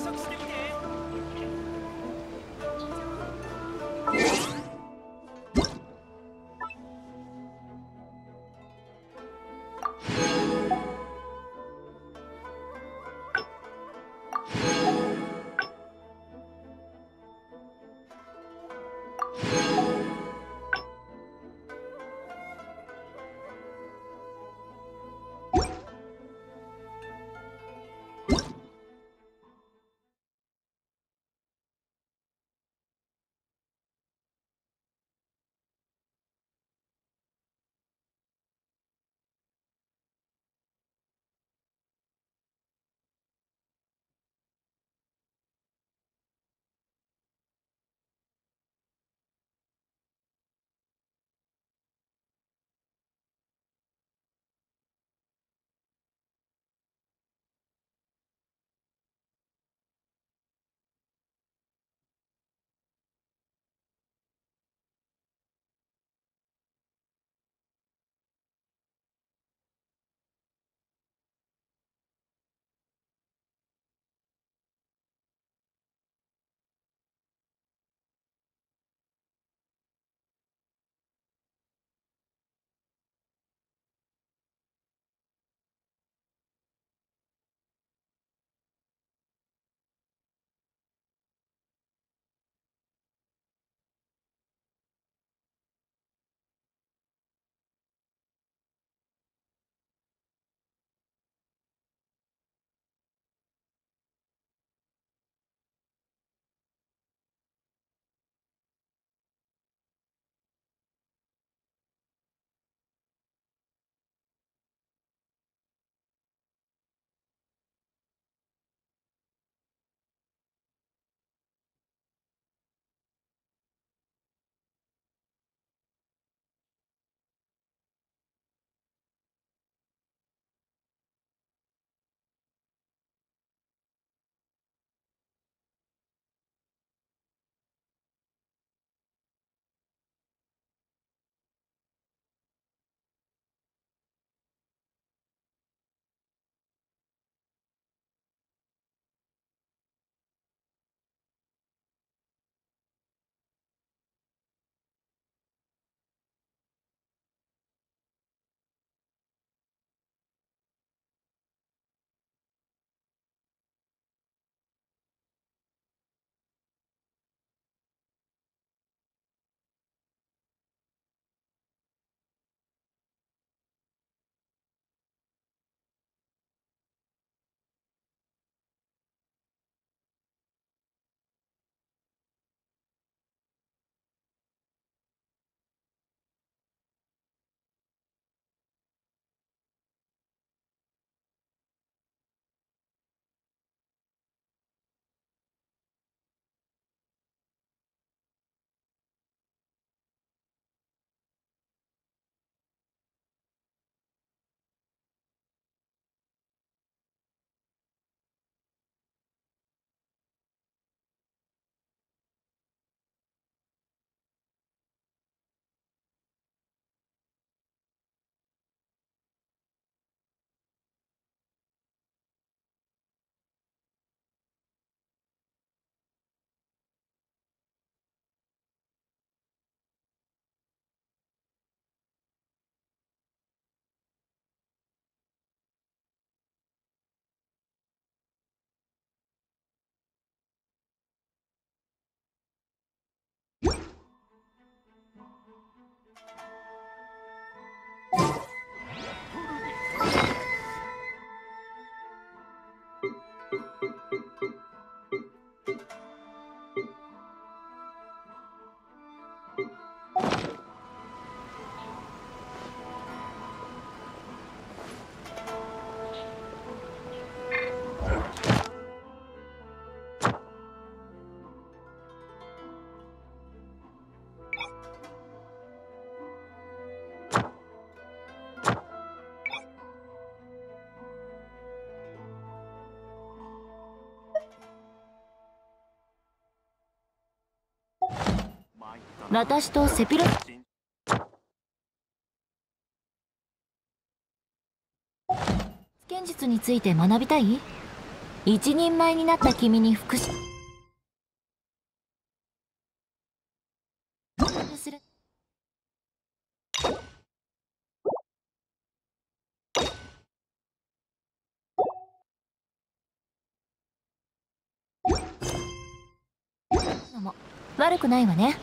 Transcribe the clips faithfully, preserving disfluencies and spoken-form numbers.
してみて。 私とセピロス剣術について学びたい？ 一人前になった君に復讐する。のも悪くないわね。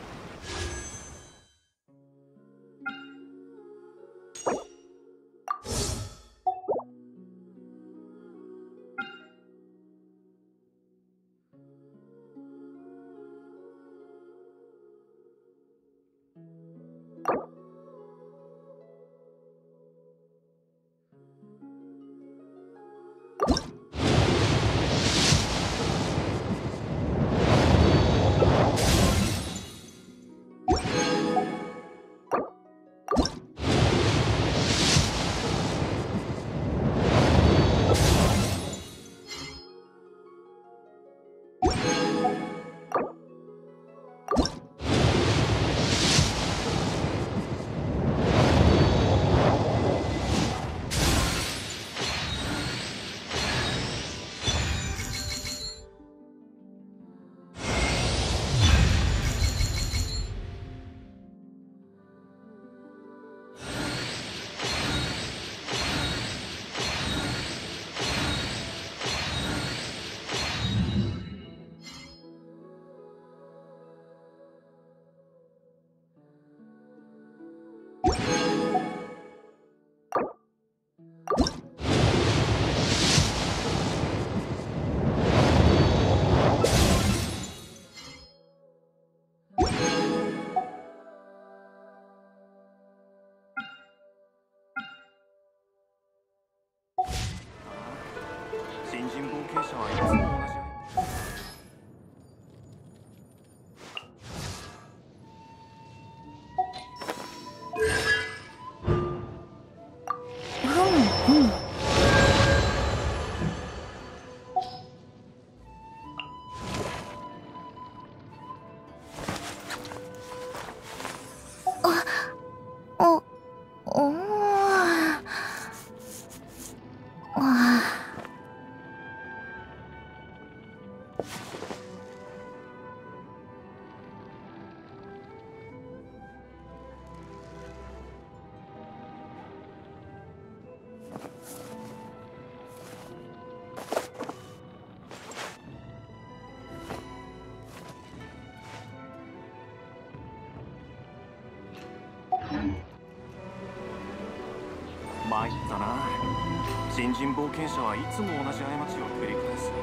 新人冒険者はいつも同じ。参ったな。新人冒険者はいつも同じ過ちを繰り返す。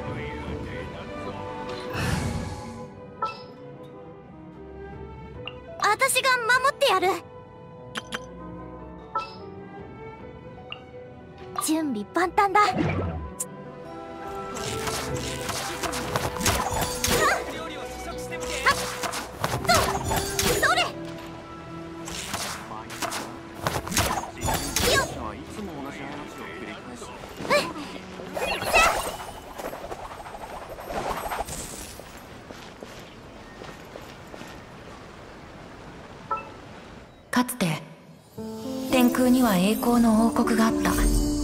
私が守ってやる。準備万端だ。 かつて天空には栄光の王国があった。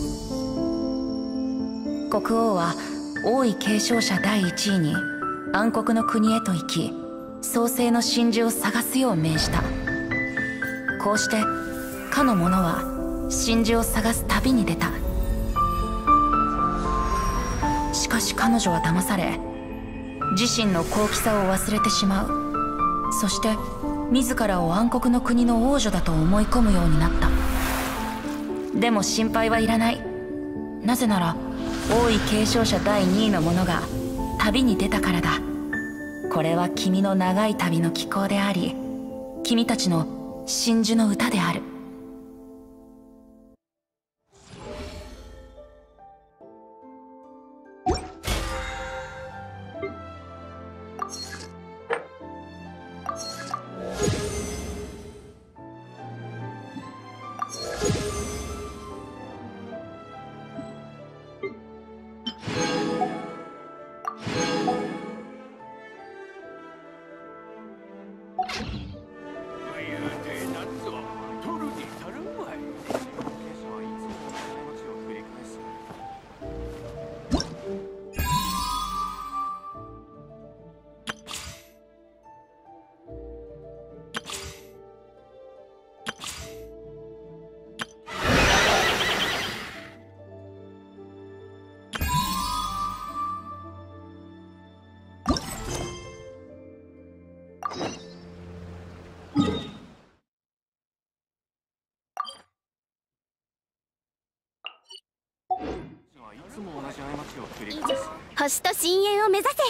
国王は王位継承者第一位に暗黒の国へと行き、創世の真珠を探すよう命じた。こうしてかの者は真珠を探す旅に出た。しかし彼女は騙され、自身の高貴さを忘れてしまう。そして自らを暗黒の国の王女だと思い込むようになった。でも心配はいらない。なぜなら王位継承者第二位の者が旅に出たからだ。これは君の長い旅の帰航であり、君たちの真珠の歌である。 はいつも同じ過ちを繰り返す。 星と深淵を目指せ。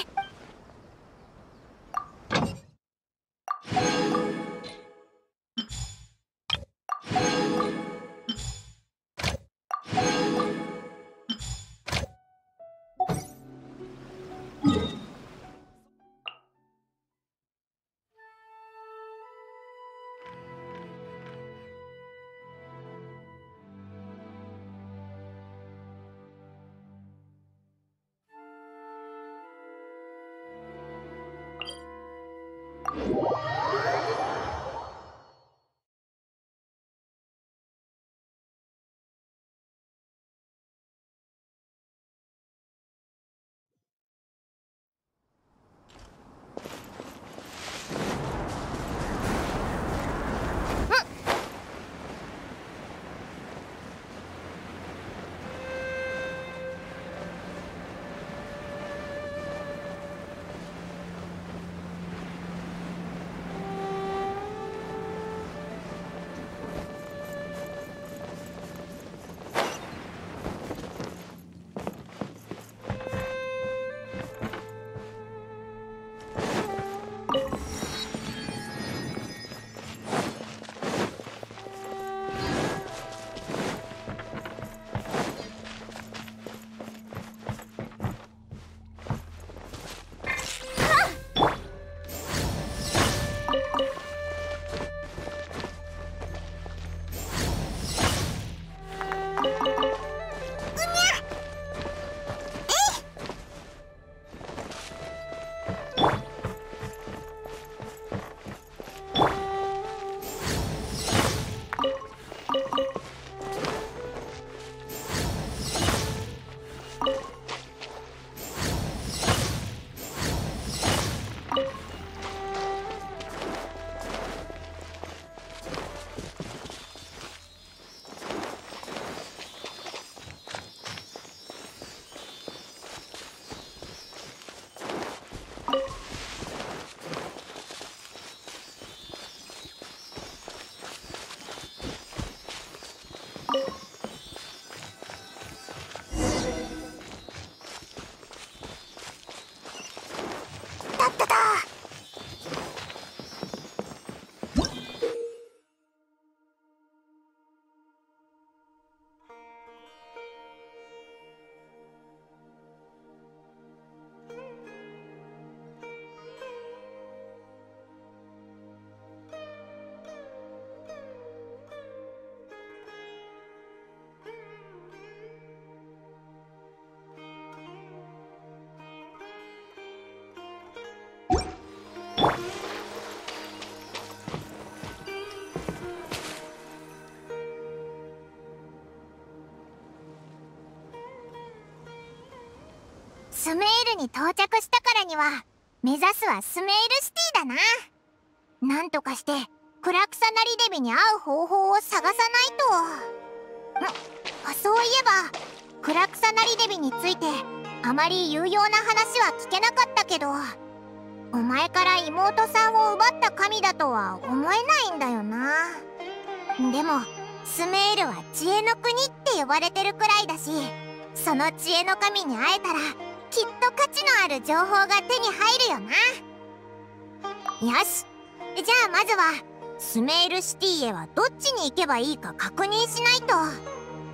スメールに到着したからには目指すはスメールシティだな。なんとかしてクラクサナリデビに会う方法を探さないと。んそういえばクラクサナリデビについてあまり有用な話は聞けなかったけど、お前から妹さんを奪った神だとは思えないんだよな。でもスメールは知恵の国って呼ばれてるくらいだし、その知恵の神に会えたらきっと価値のある情報が手に入るよな。よし、じゃあまずはスメールシティへはどっちに行けばいいか確認しないと。ほら、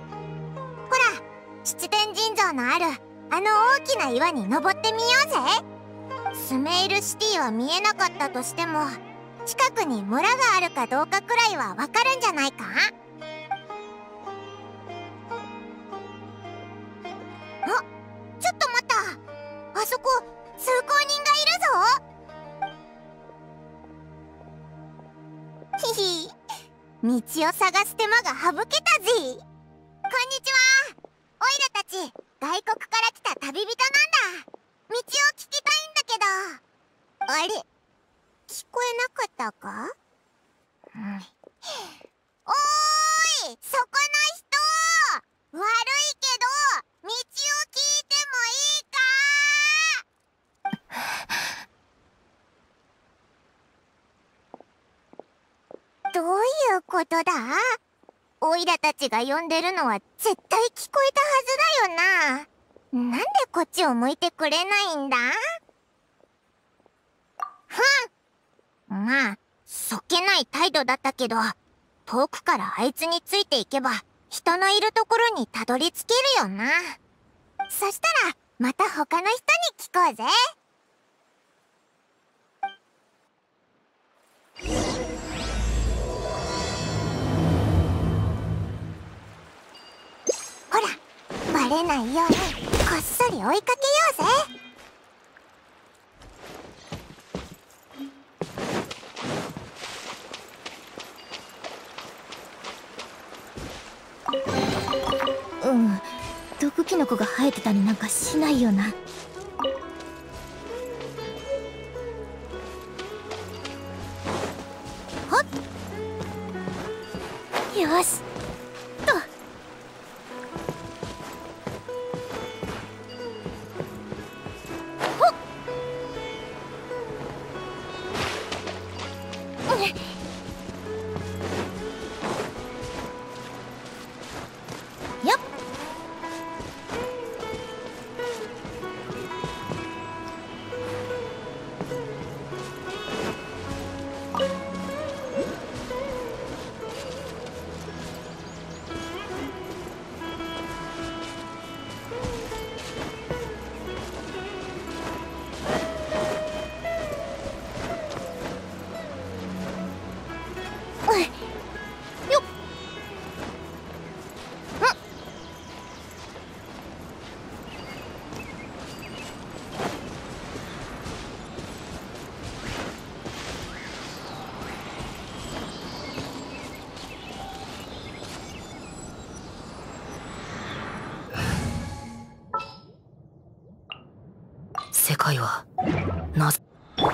七天神像のあるあの大きな岩に登ってみようぜ。スメールシティは見えなかったとしても近くに村があるかどうかくらいはわかるんじゃないか。あ、ちょっと待った。あそこ通行人がいるぞ。ひひ、道を探す手間が省けたぜ。こんにちは。オイラたち外国から来た旅人なんだ。道を聞きたいんだけど。あれ、聞こえなかったか？うん、おーい、そこの人、悪いけど道を聞いてもいいか？どういうことだ？ オイラたちが呼んでるのは絶対聞こえたはずだよな。なんでこっちを向いてくれないんだ？ふん。まあそっけない態度だったけど、遠くからあいつについていけば人のいるところにたどり着けるよな。そしたらまた他の人に聞こうぜ。ほら、バレないようにこっそり追いかけようぜ。 うん、毒キノコが生えてたりなんかしないよな。はっ、よしと。ほっ、うん、よっ。 世界はなぜ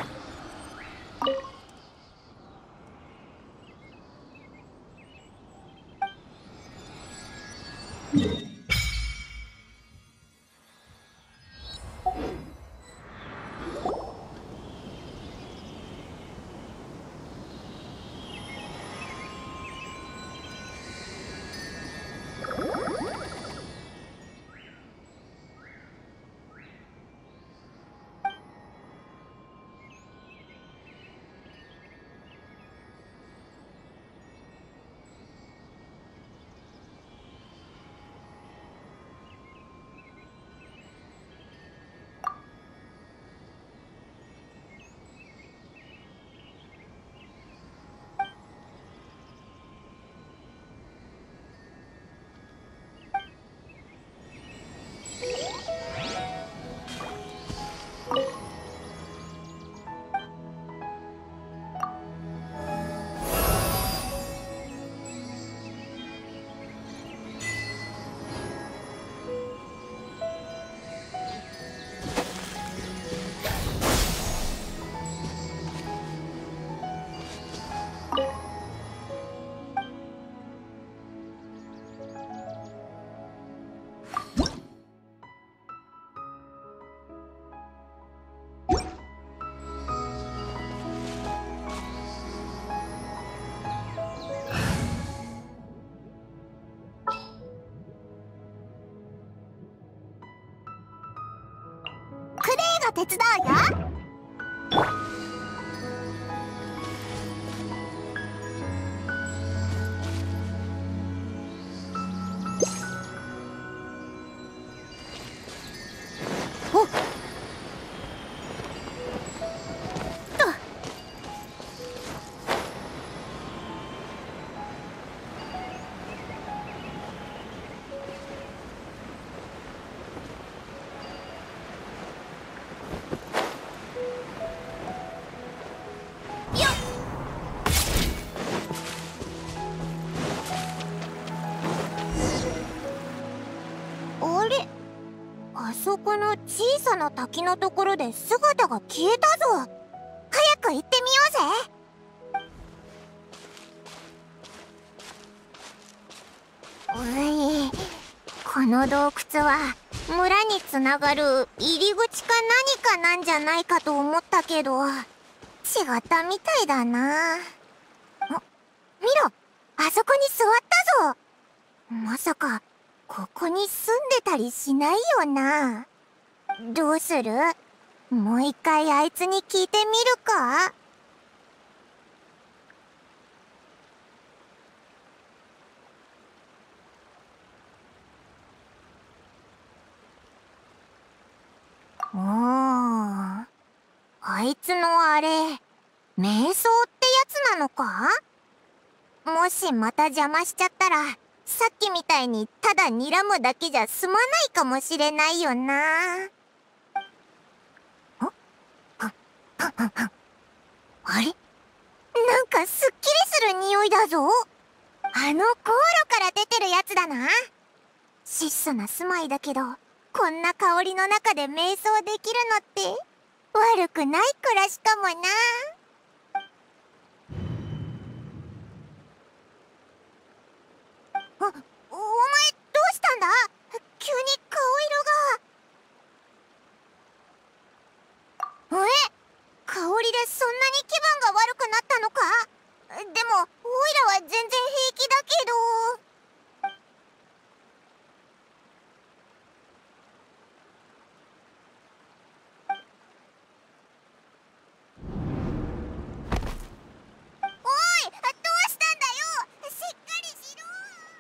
クレイが手伝うよ。おっと。あれ、あそこの小さな滝のところで姿が消えたぞ。早く行ってみようぜ。うい、この洞窟は村につながる入り口か何かなんじゃないかと思ったけど違ったみたいだな。あ、見ろ、 あそこに座ったぞ。まさかここに住んでたりしないよな。どうする？もう一回あいつに聞いてみるか？おー、あいつのあれ、瞑想ってやつなのか？もしまた邪魔しちゃったら、さっきみたいにただ睨むだけじゃ済まないかもしれないよな。あれ？なんかすっきりする匂いだぞ。あの航路から出てるやつだな。質素な住まいだけど、こんな香りの中で瞑想できるのって悪くない暮らしかもな。あ、お前どうしたんだ？急に顔色が。え？香りでそんなに気分が悪くなったのか？でもオイラは全然平気だけど。おい、どうしたんだよ。しっかりしろ。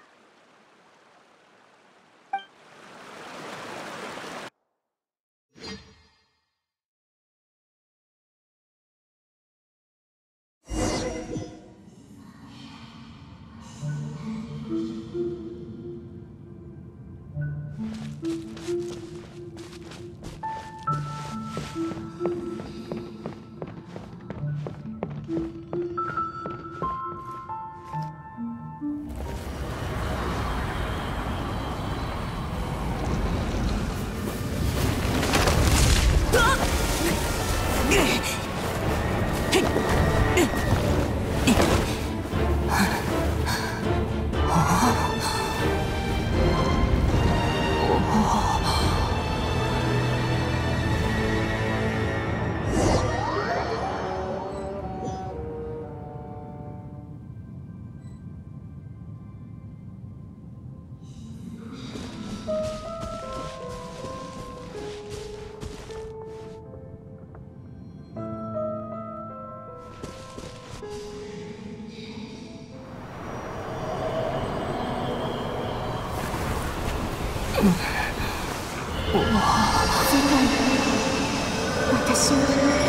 私は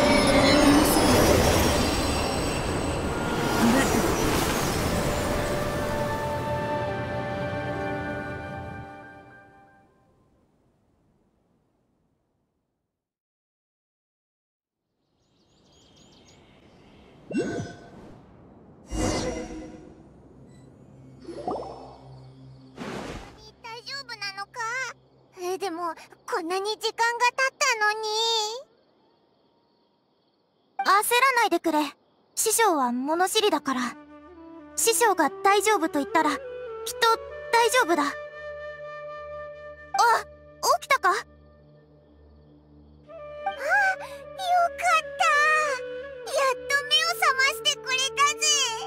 大丈夫なのか？え、でもこんなに時間が経ったのに。 焦らないでくれ。師匠は物知りだから。師匠が大丈夫と言ったらきっと大丈夫だ。あ、起きたか？あ、よかった。やっと目を覚ましてくれた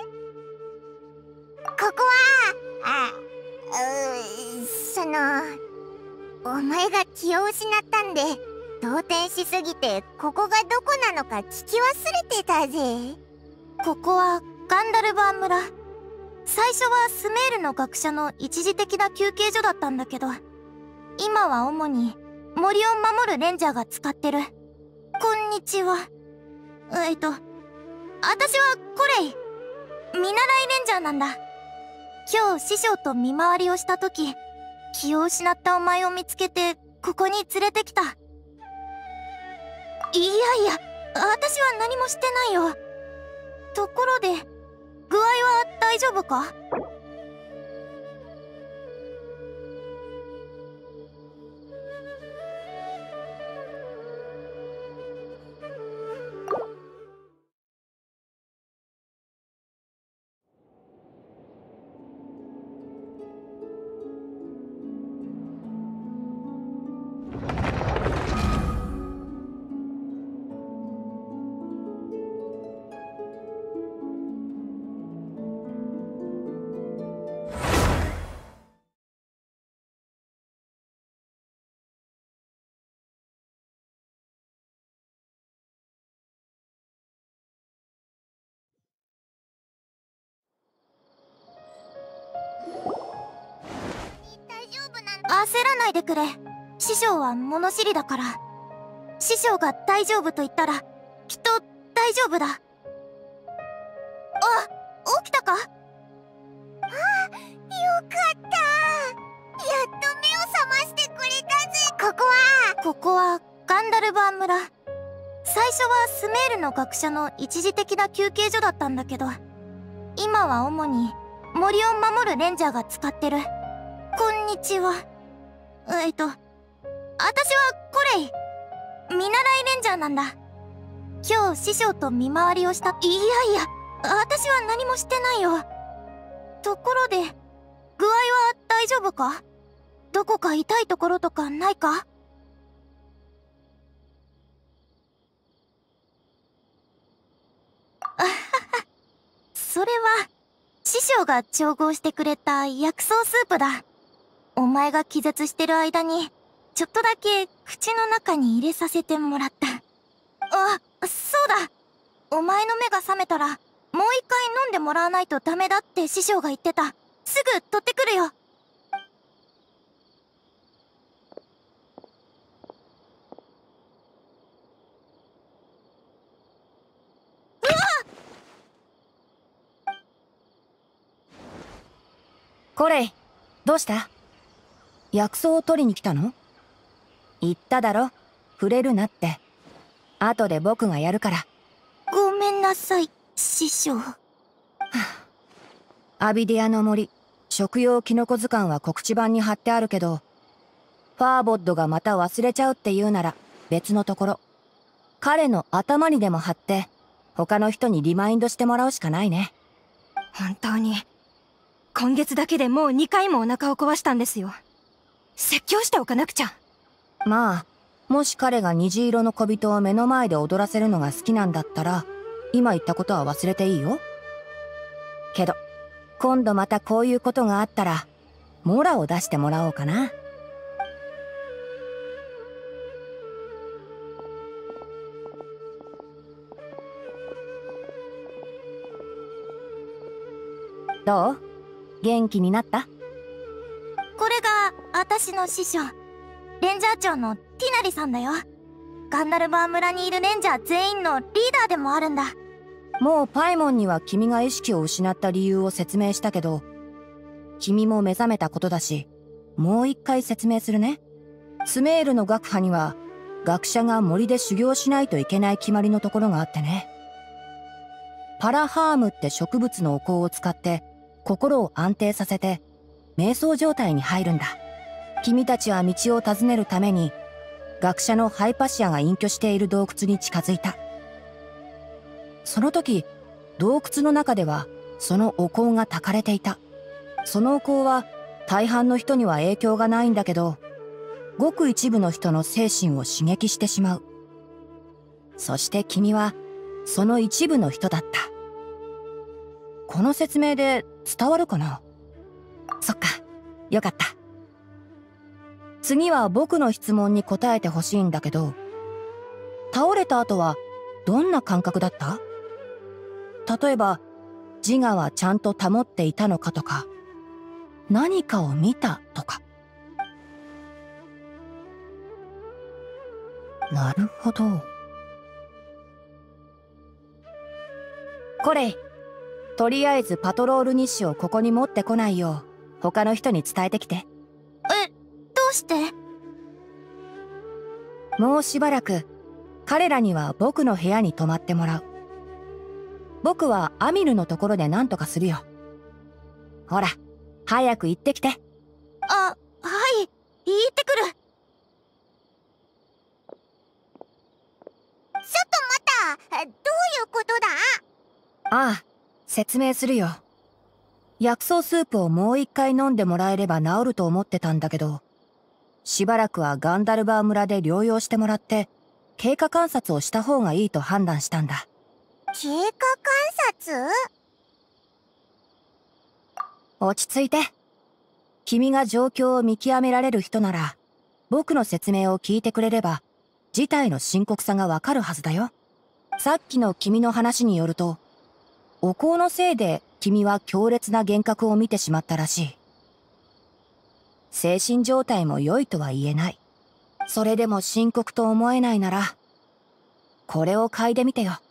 ぜ。ここは、あ、う、その、お前が気を失ったんで動転しすぎてここがどこなのか聞き忘れてたぜ。ここはガンダルバー村。最初はスメールの学者の一時的な休憩所だったんだけど、今は主に森を守るレンジャーが使ってる。こんにちは。えっと私はコレイ、見習いレンジャーなんだ。今日師匠と見回りをした時、気を失ったお前を見つけてここに連れてきた。いやいや、私は何もしてないよ。ところで、具合は大丈夫か？ 焦らないでくれ。師匠は物知りだから。師匠が大丈夫と言ったらきっと大丈夫だ。あ、起きたか？あ、よかった。やっと目を覚ましてくれたぜ。ここはここはガンダルバー村。最初はスメールの学者の一時的な休憩所だったんだけど、今は主に森を守るレンジャーが使ってる。こんにちは。えっと私はコレイ、見習いレンジャーなんだ。今日師匠と見回りをした。いやいや、私は何もしてないよ。ところで具合は大丈夫か？どこか痛いところとかないか？あはは、それは師匠が調合してくれた薬草スープだ。お前が気絶してる間にちょっとだけ口の中に入れさせてもらった。あ、そうだ。お前の目が覚めたらもう一回飲んでもらわないとダメだって師匠が言ってた。すぐ取ってくるよ。うわ！ コレイ、どうした？薬草を取りに来たの？言っただろ、触れるなって。後で僕がやるから。 ごめんなさい、師匠。はあ、アビディアの森、食用キノコ図鑑は告知板に貼ってあるけど、ファーボッドがまた忘れちゃうって言うなら別のところ。彼の頭にでも貼って、他の人にリマインドしてもらうしかないね。 本当に、今月だけでもうにかいもお腹を壊したんですよ。説教しておかなくちゃ。 まあ、もし彼が虹色の小人を目の前で踊らせるのが好きなんだったら、今言ったことは忘れていいよ。けど、今度またこういうことがあったら、モラを出してもらおうかな。どう？元気になった？ これが私の師匠、レンジャー長のティナリさんだよ。ガンダルバー村にいるレンジャー全員のリーダーでもあるんだ。 もうパイモンには君が意識を失った理由を説明したけど、君も目覚めたことだし、もう一回説明するね。スメールの学派には、学者が森で修行しないといけない決まりのところがあってね。パラハームって植物のお香を使って、心を安定させて、瞑想状態に入るんだ。君たちは道を尋ねるために、学者のハイパシアが隠居している洞窟に近づいた。その時、洞窟の中では、そのお香が焚かれていた。そのお香は、大半の人には影響がないんだけど、ごく一部の人の精神を刺激してしまう。そして君は、その一部の人だった。この説明で伝わるかな？そっか、よかった。次は僕の質問に答えてほしいんだけど、倒れた後はどんな感覚だった？例えば、自我はちゃんと保っていたのかとか、何かを見たとか。なるほど。これ、とりあえずパトロール日誌をここに持ってこないよう、他の人に伝えてきて。 え、どうして？ もうしばらく、彼らには僕の部屋に泊まってもらう。僕はアミルのところで何とかするよ。ほら、早く行ってきて。 あ、はい、行ってくる。ちょっと待った。どういうことだ？ ああ、説明するよ。薬草スープをもう一回飲んでもらえれば治ると思ってたんだけど、しばらくはガンダルバー村で療養してもらって、経過観察をした方がいいと判断したんだ。 経過観察？ 落ち着いて。君が状況を見極められる人なら、僕の説明を聞いてくれれば、事態の深刻さがわかるはずだよ。さっきの君の話によると、お香のせいで君は強烈な幻覚を見てしまったらしい。 精神状態も良いとは言えない。それでも深刻と思えないなら、これを嗅いでみてよ。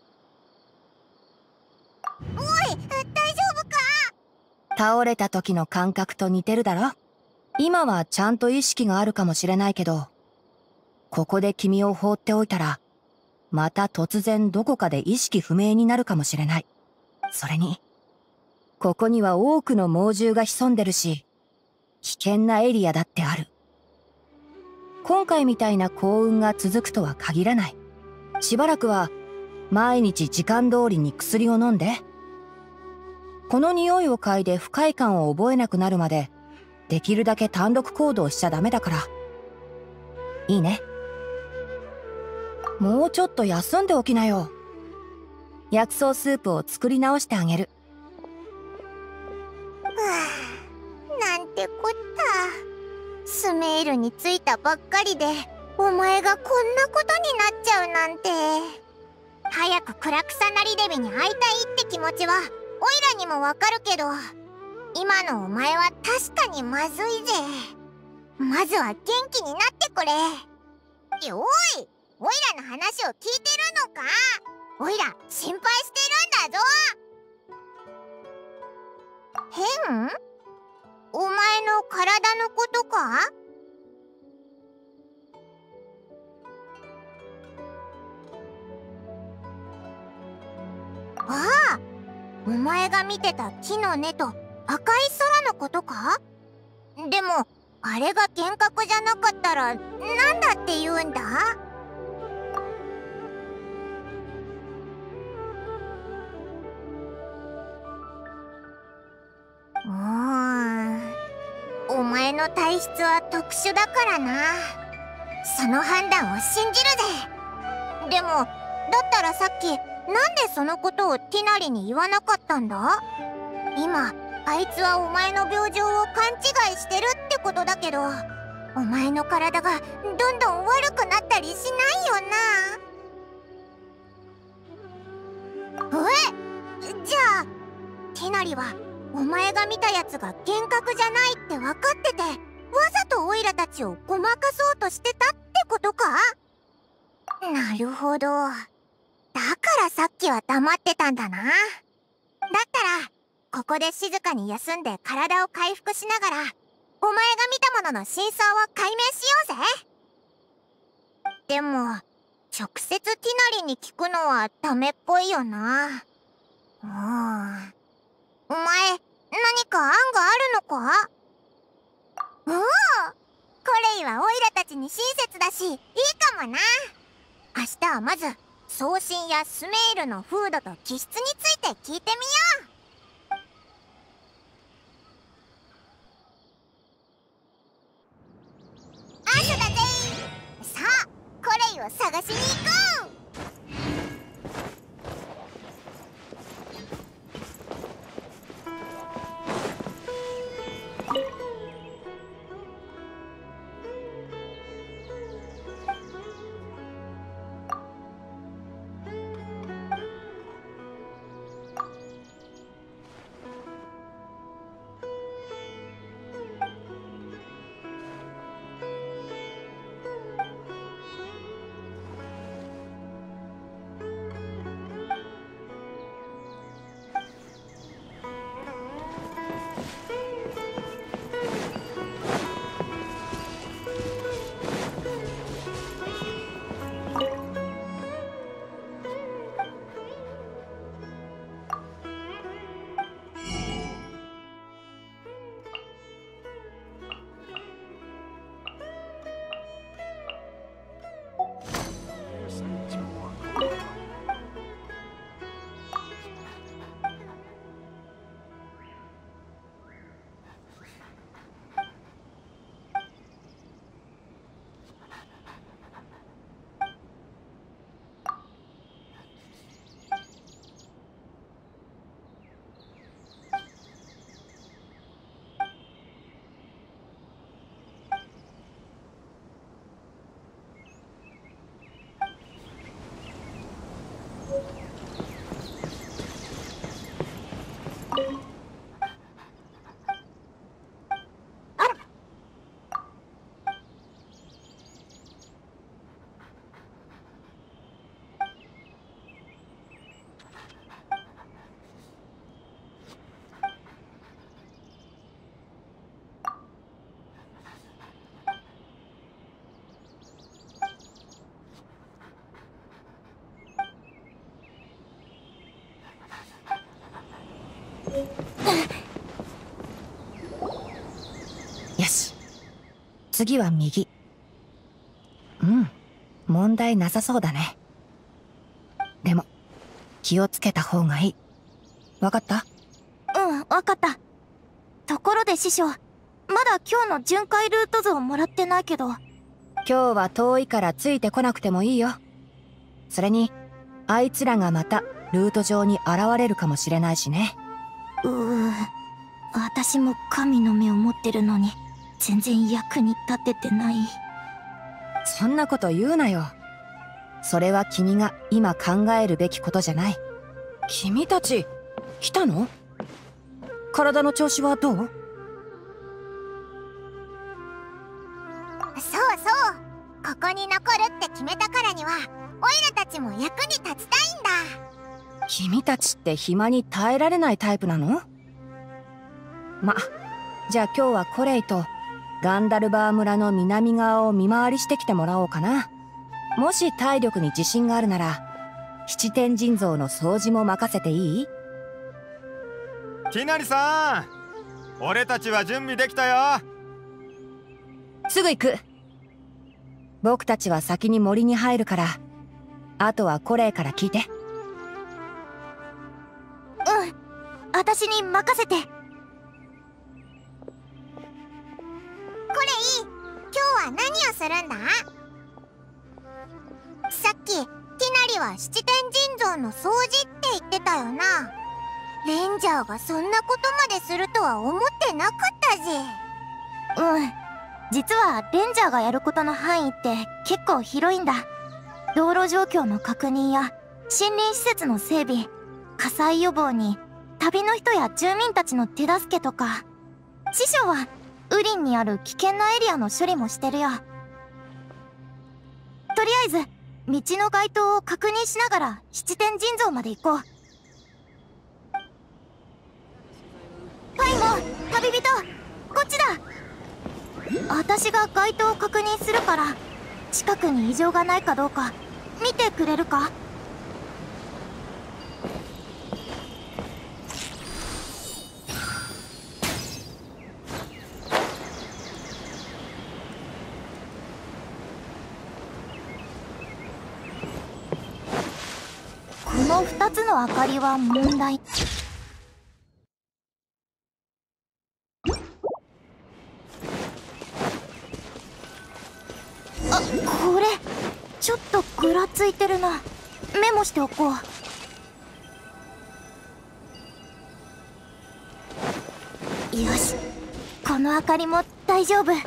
おい、大丈夫か？ 倒れた時の感覚と似てるだろ？今はちゃんと意識があるかもしれないけど、ここで君を放っておいたら、また突然どこかで意識不明になるかもしれない。それに、ここには多くの猛獣が潜んでるし、危険なエリアだってある。今回みたいな幸運が続くとは限らない。しばらくは毎日時間通りに薬を飲んで。この匂いを嗅いで不快感を覚えなくなるまで、できるだけ単独行動しちゃダメだから。いいね。もうちょっと休んでおきなよ。薬草スープを作り直してあげる。 なんてこった。スメールに着いたばっかりでお前がこんなことになっちゃうなんて。早くクラクサナリデビに会いたいって気持ちはオイラにもわかるけど、今のお前は確かにまずいぜ。まずは元気になってくれ。おい、オイラの話を聞いてるのか？オイラ心配してるんだぞ。変？お前の体のことか？ああ、お前が見てた木の根と赤い空のことか？でもあれが幻覚じゃなかったらなんだって言うんだ？うーん、お前の体質は特殊だからな。その判断を信じるぜ。でもだったらさっきなんでそのことをティナリに言わなかったんだ？今あいつはお前の病状を勘違いしてるってことだけど、お前の体がどんどん悪くなったりしないよな。え？じゃあティナリはお前が見たやつが幻覚じゃないって分かってて、わざとオイラたちをごまかそうとしてたってことか？なるほど。だからさっきは黙ってたんだな。だったらここで静かに休んで体を回復しながら、お前が見たものの真相を解明しようぜ。でも直接ティナリに聞くのはダメっぽいよな。うん、お前何か案があるのか？おお、これはオイラたちに親切だしいいかもな。明日はまず送信やスメールの風土と気質について聞いてみよう。朝だぜ。さあコレイを探しに行こう。 よし、次は右。うん、問題なさそうだね。でも気をつけた方がいい。わかった？ うん、わかった。ところで師匠、まだ今日の巡回ルート図をもらってないけど。 今日は遠いからついてこなくてもいいよ。それにあいつらがまたルート上に現れるかもしれないしね。 うー、私も神の目を持ってるのに全然役に立ててない。 そんなこと言うなよ。それは君が今考えるべきことじゃない。君たち来たの？体の調子はどう？ そうそう、ここに残るって決めたからにはオイラたちも役に立ちたいんだ。 君たちって暇に耐えられないタイプなの？ま、じゃあ今日はコレイとガンダルバー村の南側を見回りしてきてもらおうかな。もし体力に自信があるなら七天神像の掃除も任せていい？ きなりさん、俺たちは準備できたよ。 すぐ行く。僕たちは先に森に入るから、あとはコレイから聞いて。 うん、私に任せて。これいい、今日は何をするんだ？さっきティナリは七天神像の掃除って言ってたよな。レンジャーがそんなことまでするとは思ってなかったぜ。 うん、実はレンジャーがやることの範囲って結構広いんだ。道路状況の確認や森林施設の整備、火災予防に旅の人や住民たちの手助けとか。師匠はウリンにある危険なエリアの処理もしてるよ。とりあえず道の街灯を確認しながら七天神像まで行こう。パイモ、旅人、こっちだ。私が街灯を確認するから近くに異常がないかどうか見てくれるか？このふたつの明かりは問題。あ、これちょっとぐらついてるな。メモしておこう。よし、この明かりも大丈夫。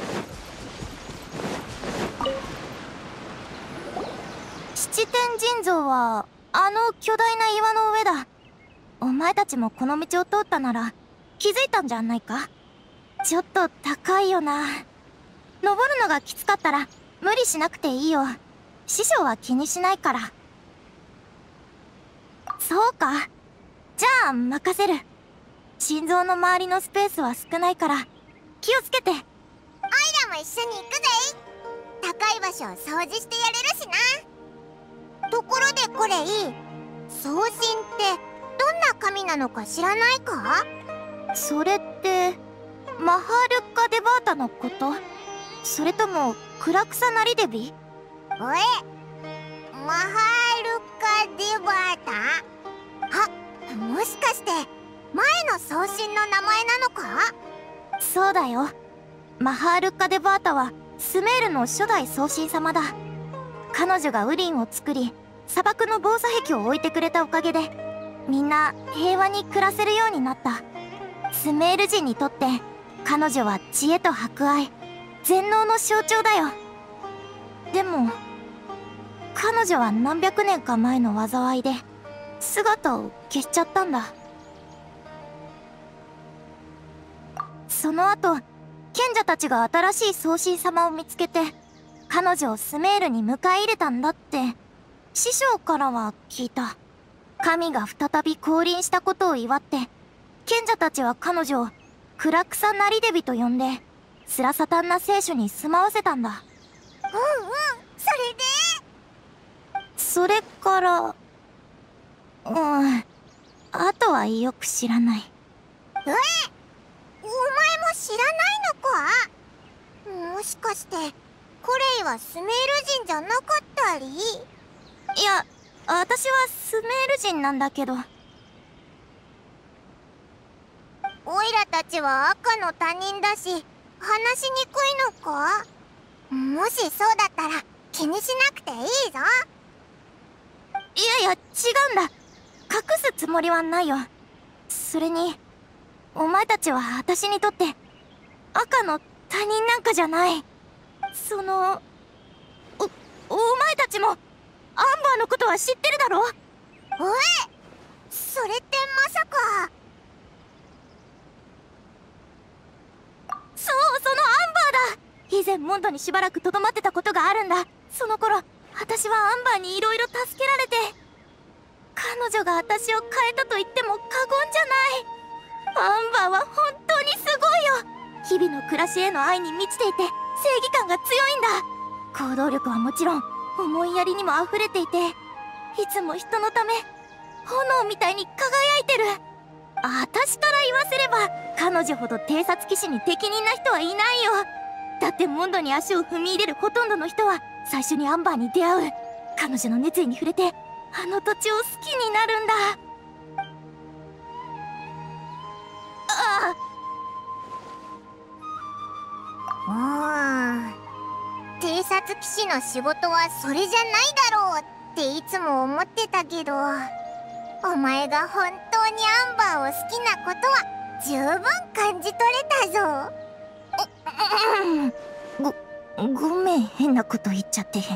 七天神像はあの巨大な岩の上だ。お前たちもこの道を通ったなら気づいたんじゃないか？ちょっと高いよな。登るのがきつかったら無理しなくていいよ。師匠は気にしないから。そうか。じゃあ任せる。心臓の周りのスペースは少ないから気をつけて。オイラも一緒に行くぜ。高い場所を掃除してやれるしな。ところでこれいい、送信ってどんな神なのか知らないか？ それってマハルッカ・デバータのこと？それともクラクサ・ナリデビ？ おえ、マハルカ・デバータ？あ、もしかして前の送信の名前なのか？ そうだよ。マハールッカ・デバータはスメールの初代送信様だ。彼女がウリンを作り砂漠の防鎖壁を置いてくれたおかげでみんな平和に暮らせるようになった。スメール人にとって彼女は知恵と博愛、全能の象徴だよ。でも彼女は何百年か前の災いで姿を消しちゃったんだ。その後賢者たちが新しい送信様を見つけて彼女をスメールに迎え入れたんだって師匠からは聞いた。神が再び降臨したことを祝って賢者たちは彼女をクラクサ・ナリデビと呼んでスラサタンナ聖書に住まわせたんだ。うんうん、 それで？ それからうん、あとはよく知らない。 え、お前も知らないのか？もしかしてコレイはスメール人じゃなかったり？ いや、私はスメール人なんだけど。 オイラたちは赤の他人だし話しにくいのか？もしそうだったら気にしなくていいぞ。 いやいや、違うんだ。隠すつもりはないよ。それにお前たちは私にとって赤の他人なんかじゃない。そのお、お前たちもアンバーのことは知ってるだろ？ え？それってまさか。 そう、そのアンバーだ。以前モンドにしばらくとどまってたことがあるんだ。その頃私はアンバーにいろいろ助けられて、彼女が私を変えたと言っても過言じゃない。アンバーは本当にすごいよ。日々の暮らしへの愛に満ちていて正義感が強いんだ。行動力はもちろん思いやりにも溢れていて、いつも人のため炎みたいに輝いてる。私から言わせれば彼女ほど偵察騎士に適任な人はいないよ。だってモンドに足を踏み入れるほとんどの人は最初にアンバーに出会う。彼女の熱意に触れてあの土地を好きになるんだ。ああ、偵察騎士の仕事はそれじゃないだろうっていつも思ってたけど、お前が本当にアンバーを好きなことは十分感じ取れたぞ。 ご、ごめん、変なこと言っちゃって。 ひ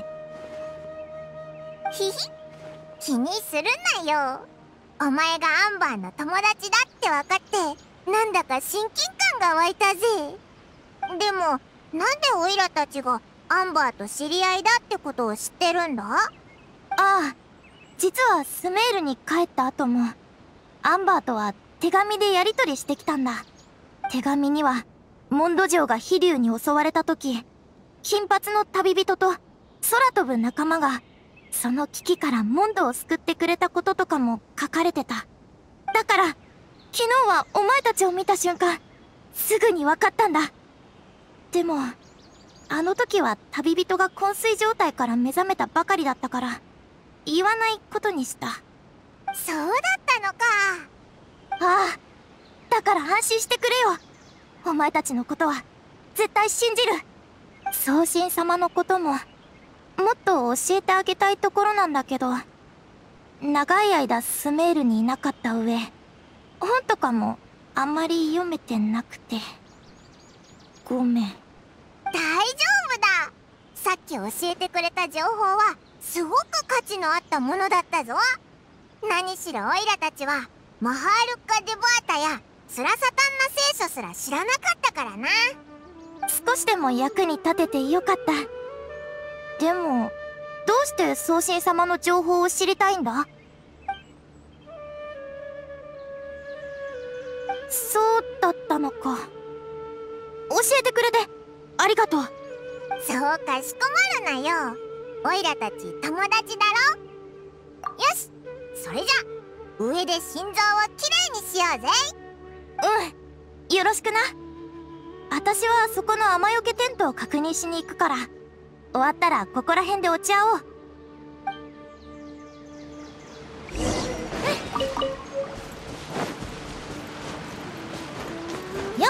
ひ、気にするなよ。お前がアンバーの友達だって分かってなんだか親近感が湧いたぜ。でもなんでオイラたちがアンバーと知り合いだってことを知ってるんだ？ ああ、実はスメールに帰った後もアンバーとは手紙でやり取りしてきたんだ。手紙にはモンド城が飛竜に襲われた時、金髪の旅人と空飛ぶ仲間がその危機からモンドを救ってくれたこととかも書かれてた。だから昨日はお前たちを見た瞬間すぐに分かったんだ。でもあの時は旅人が昏睡状態から目覚めたばかりだったから言わないことにした。 そうだったのか。 ああ、だから安心してくれよ。お前たちのことは絶対信じる。宗神様のことももっと教えてあげたいところなんだけど、長い間スメールにいなかった上、本とかもあんまり読めてなくてごめん。 大丈夫だ。さっき教えてくれた情報はすごく価値のあったものだったぞ。何しろオイラたちはマハールッカ・デバータやスラサタンナ聖書すら知らなかったからな。 少しでも役に立ててよかった。でもどうして宗神様の情報を知りたいんだ？そうだったのか。教えてくれてありがとう。 そうかしこまるなよ。オイラたち友達だろ。よし、それじゃ上で心臓をきれいにしようぜ。 うん、よろしくな。私はそこの雨よけテントを確認しに行くから、終わったらここら辺で落ち合おう。よっ。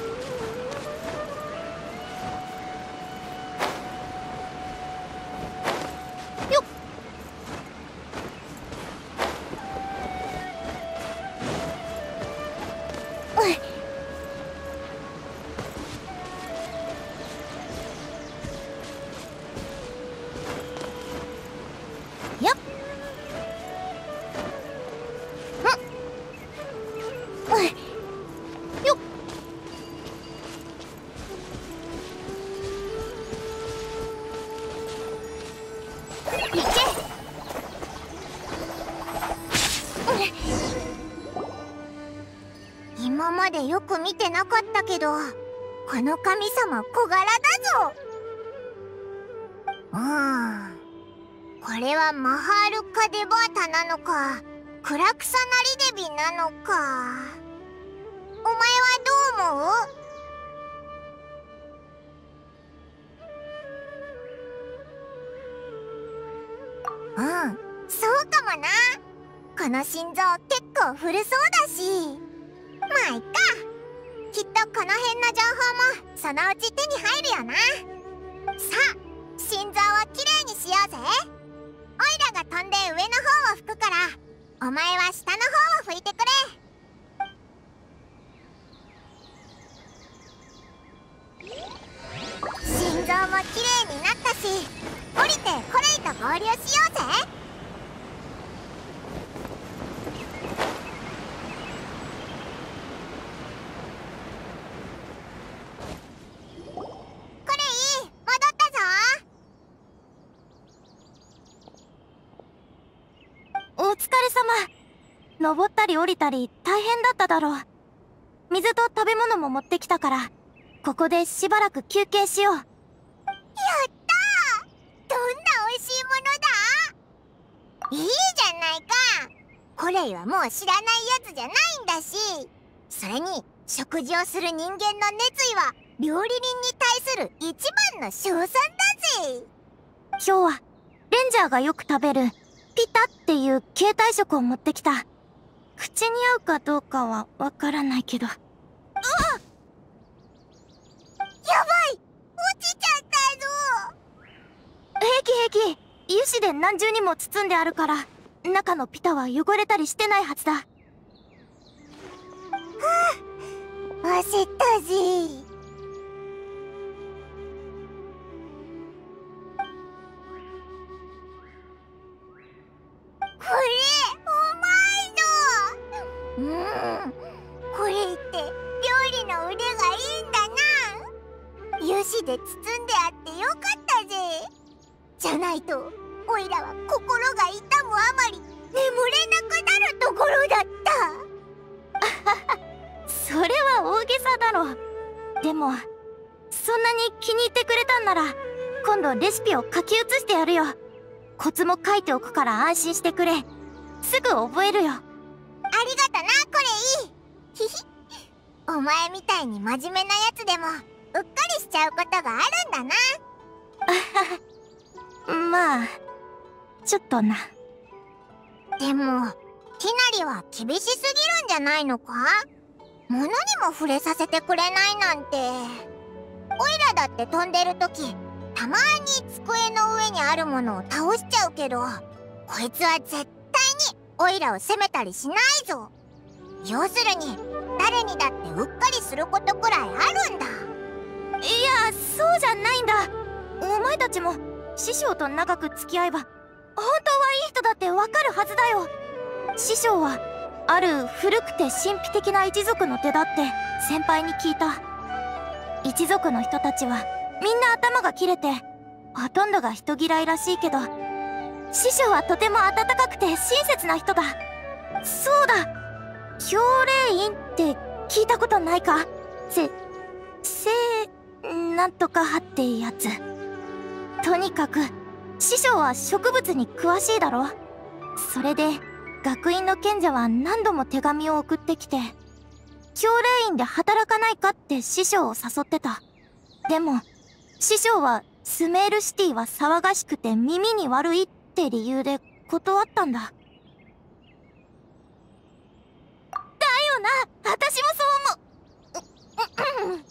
よっ。うん。よっ。うん。うん。よっ。いけ。 今までよく見てなかったけど、この神様小柄だぞ。うん、これはマハールッカ・デバータなのかクラクサナリデビなのか。お思う？うん、そうかもな。この心臓結構古そうだし、まあいっか。きっとこの辺の情報もそのうち手に入るよな。さあ、心臓をきれいにしようぜ。オイラが飛んで上の方を拭くから、お前は下の方を拭いてくれ。心臓もきれいになったし、降りてコレイと合流しようぜ。コレイ、戻ったぞ。 お疲れ様。登ったり降りたり大変だっただろう。水と食べ物も持ってきたから、ここでしばらく休憩しよう。 やったー！どんな美味しいものだ？いいじゃないか。コレイはもう知らないやつじゃないんだし、それに食事をする人間の熱意は料理人に対する一番の称賛だぜ。 今日はレンジャーがよく食べるピタっていう携帯食を持ってきた。口に合うかどうかはわからないけど。うわっ！ やばい！落ちちゃったぞ。 平気平気。油脂で何重にも包んであるから、中のピタは汚れたりしてないはずだ。はあ、焦ったぜ。これうまいぞ。うん、これって料理の腕がいいんだな。油脂で包んであってよかったぜ。じゃないとオイラは心が痛むあまり眠れなくなるところだった。 それは大げさだろ。でもそんなに気に入ってくれたんなら、今度レシピを書き写してやるよ。コツも書いておくから安心してくれ。すぐ覚えるよ。 ありがとな、これいい。ひひ。お前みたいに真面目なやつでもうっかりしちゃうことがあるんだな。 まあちょっとな。 でもティナリは厳しすぎるんじゃないのか？物にも触れさせてくれないなんて。オイラだって飛んでる時、たまに机の上にあるものを倒しちゃうけど、こいつは絶対にオイラを責めたりしないぞ。要するに誰にだってうっかりすることくらいあるんだ。 いや、そうじゃないんだ。お前たちも師匠と長く付き合えば本当はいい人だってわかるはずだよ。師匠はある古くて神秘的な一族の手だって先輩に聞いた。一族の人たちはみんな頭が切れて、ほとんどが人嫌いらしいけど、師匠はとても温かくて親切な人だ。そうだ、氷霊院って聞いたことないか？せ、せ、なんとか派ってやつ。とにかく師匠は植物に詳しいだろ。それで学院の賢者は何度も手紙を送ってきて、氷霊院で働かないかって師匠を誘ってた。でも師匠はスメールシティは騒がしくて耳に悪いって理由で断ったんだ。だよな、私もそう思う。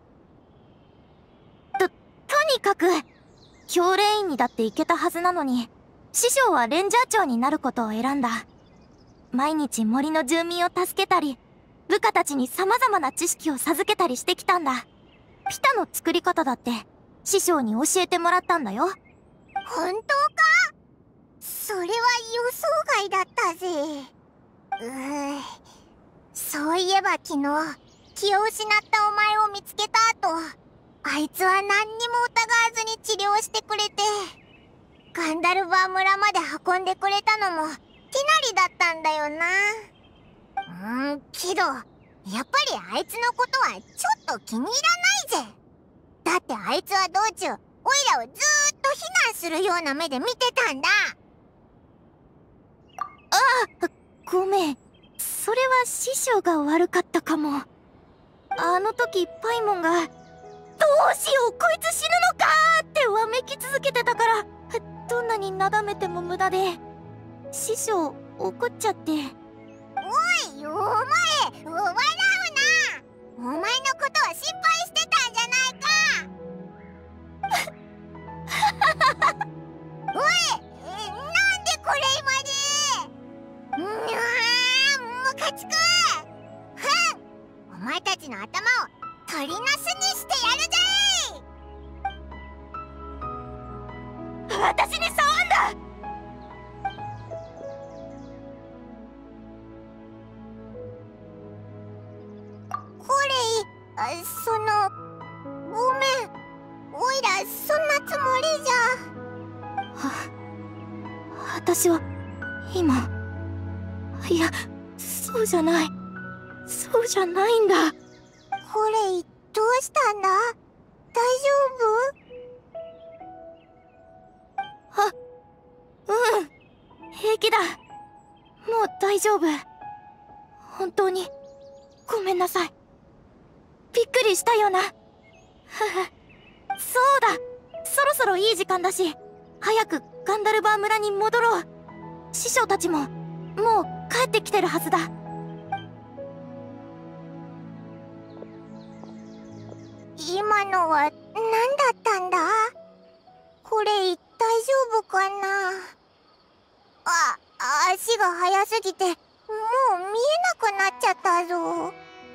と、とにかく氷霊院にだって行けたはずなのに、師匠はレンジャー長になることを選んだ。毎日森の住民を助けたり、部下たちに様々な知識を授けたりしてきたんだ。ピタの作り方だって師匠に教えてもらったんだよ。 本当か？それは予想外だったぜ。うー、そういえば昨日気を失ったお前を見つけた後、あいつは何にも疑わずに治療してくれて、ガンダルバー村まで運んでくれたのもティナリだったんだよな。うーん、けどやっぱりあいつのことはちょっと気に入らないぜ。だってあいつは道中オイラをずーっと非難するような目で見てたんだ。 ああ、ごめん。それは師匠が悪かったかも。 あの時パイモンが「どうしようこいつ死ぬのか!」ってわめき続けてたから、どんなになだめても無駄で、師匠怒っちゃって。 おい、お前笑うな。お前のことは心配してたんじゃないか。おい、えなんでこれ今で。うわー、ムカつく。ふん、お前たちの頭を鳥なすにしてやるぜい。 私に触んだ。 コレイ、あそのごめん、おいらそんなつもりじゃ。 は私は今、いやそうじゃない、そうじゃないんだ。 コレイ、どうしたんだ？大丈あ、うん、平気だ。もう大丈夫。本当にごめんなさい。びっくりしたよな。ふふ、そうだ、そろそろいい時間だし、早くガンダルバー村に戻ろう。師匠たちももう帰ってきてるはずだ。 今のは何だったんだ？これ大丈夫かな？あ、足が速すぎてもう見えなくなっちゃったぞ。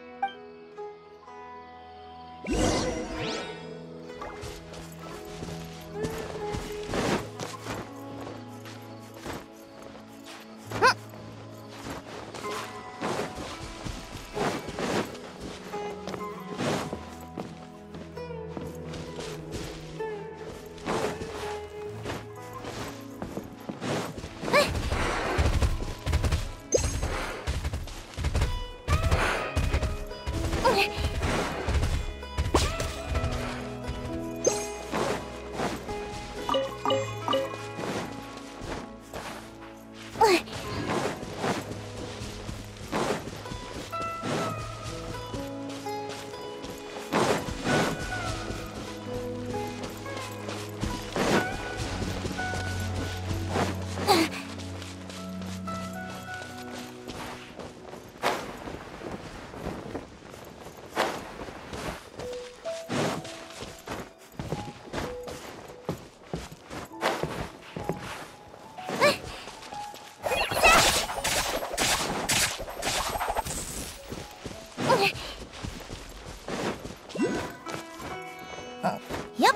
やっ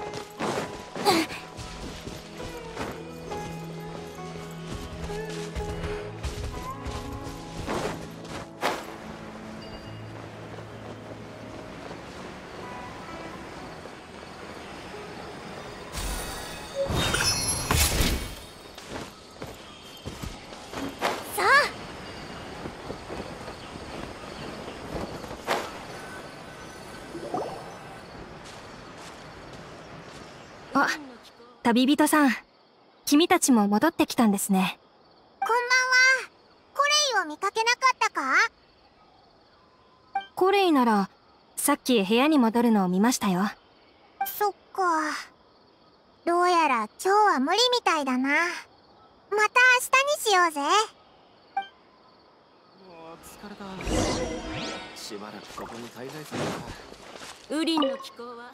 さあ、 あ、旅人さん、君たちも戻ってきたんですね。 こんばんは。コレイを見かけなかったか？ コレイならさっき部屋に戻るのを見ましたよ。 そっか。どうやら今日は無理みたいだな。また明日にしようぜ。 もう疲れた。しばらくここに滞在するか。 ウリンの気候は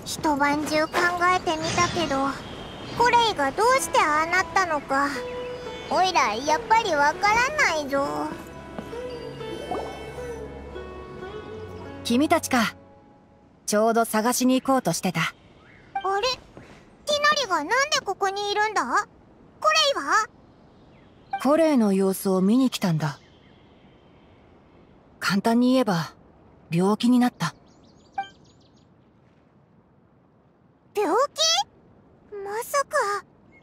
一晩中考えてみたけど、コレイがどうしてああなったのかおいらやっぱりわからないぞ。 君たちか。ちょうど探しに行こうとしてた。 あれ、ティナリがなんでここにいるんだ？コレイは？ コレイの様子を見に来たんだ。簡単に言えば病気になった。 病気？まさか。あ、